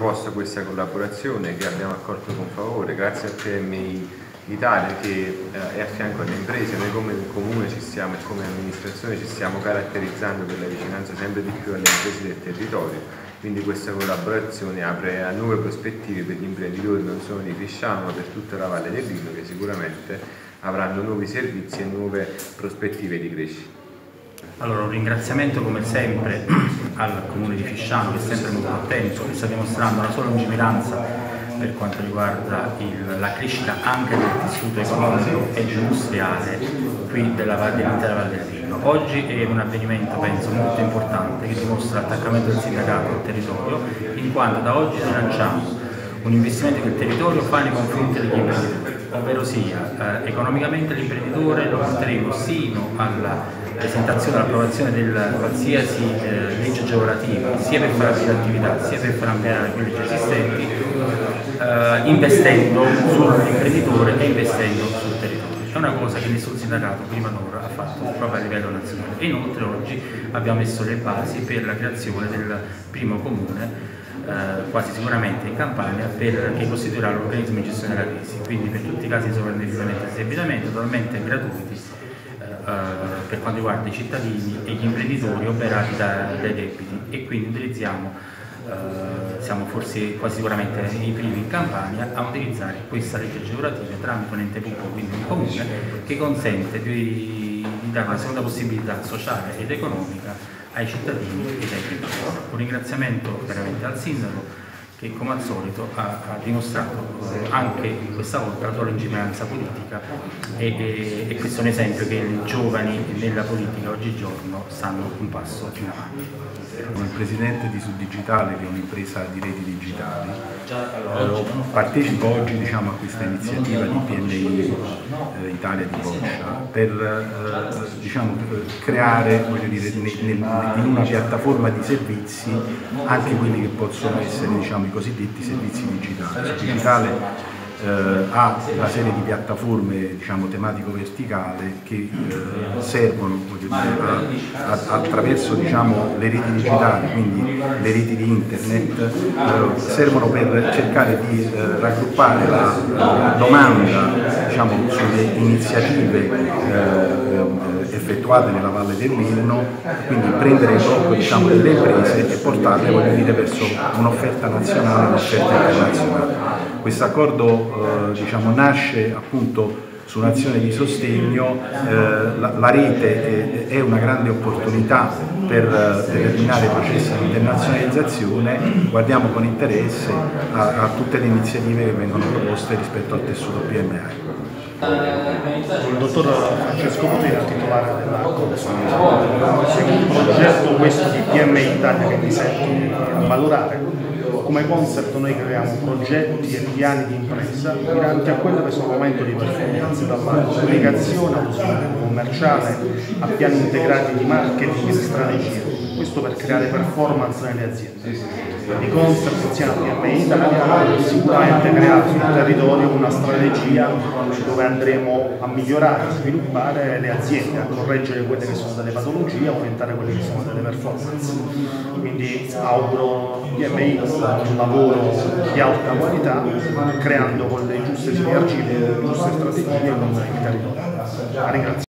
proposto questa collaborazione che abbiamo accolto con favore, grazie a PMI Italia che è a fianco alle imprese. Noi come Comune ci stiamo e come amministrazione ci stiamo caratterizzando per la vicinanza sempre di più alle imprese del territorio, quindi questa collaborazione apre a nuove prospettive per gli imprenditori non solo di Fisciano ma per tutta la Valle del Lino, che sicuramente avranno nuovi servizi e nuove prospettive di crescita. Allora, un ringraziamento come sempre al Comune di Fisciano, che è sempre molto attento e sta dimostrando una sua lungimiranza per quanto riguarda la crescita anche del tessuto economico e industriale qui dell'intera Valle del Lino. Oggi è un avvenimento, penso, molto importante che dimostra l'attaccamento del sindacato al territorio, in quanto da oggi noi lanciamo un investimento che il territorio fa nei confronti degli imprenditori, ovvero sia economicamente l'imprenditore lo porteremo sino alla presentazione e all'approvazione di qualsiasi legge agevolativa, sia per fare aprire attività sia per far ampliare quelle già esistenti, investendo sull'imprenditore e investendo sul territorio. È una cosa che nessun sindacato prima d'ora ha fatto proprio a livello nazionale. E inoltre oggi abbiamo messo le basi per la creazione del primo comune quasi sicuramente in Campania, che costituirà l'organismo di gestione della crisi, quindi per tutti i casi di sovraindebitamento e disdebitamento totalmente gratuiti per quanto riguarda i cittadini e gli imprenditori oberati dai debiti, e quindi siamo forse quasi sicuramente i primi in Campania a utilizzare questa legge agevolativa tramite un ente pubblico, quindi un comune, che consente di dare una seconda possibilità sociale ed economica ai cittadini e ai imprenditori. Un ringraziamento veramente al sindaco, che come al solito ha dimostrato anche questa volta la sua lungimiranza politica, e questo è un esempio che i giovani nella politica oggigiorno stanno un passo in avanti. Sono il presidente di Suddigitale, che è un'impresa di reti digitali. Partecipo oggi a questa iniziativa di PMI Italia di Boccia per creare, in una piattaforma di servizi anche quelli che possono essere i cosiddetti servizi digitali. Suddigitale ha una serie di piattaforme tematico-verticale che servono attraverso le reti digitali, quindi le reti di internet, servono per cercare di raggruppare la domanda sulle iniziative effettuate nella Valle del Lino, quindi prendere il blocco delle imprese e portarle verso un'offerta nazionale e un'offerta internazionale. Questo accordo nasce appunto su un'azione di sostegno. La rete è una grande opportunità per determinare processi di internazionalizzazione. Guardiamo con interesse a tutte le iniziative che vengono proposte rispetto al tessuto PMI. Il dottor Francesco Potera, titolare della Consol. È un progetto questo di PMI Italia che mi sento di valorare. Come concept noi creiamo progetti e piani di impresa miranti a quello che sono momento di performance, dalla comunicazione allo sviluppo commerciale a piani integrati di marketing e di strategia. Questo per creare performance nelle aziende. Di concept insieme a PMI Italia sicuramente creare sul territorio una strategia dove andremo a migliorare, a sviluppare le aziende, a correggere quelle che sono delle patologie, a aumentare quelle che sono delle performance. Quindi auguro PMI un lavoro di alta qualità, creando con le giuste sinergie, le giuste strategie con il territorio.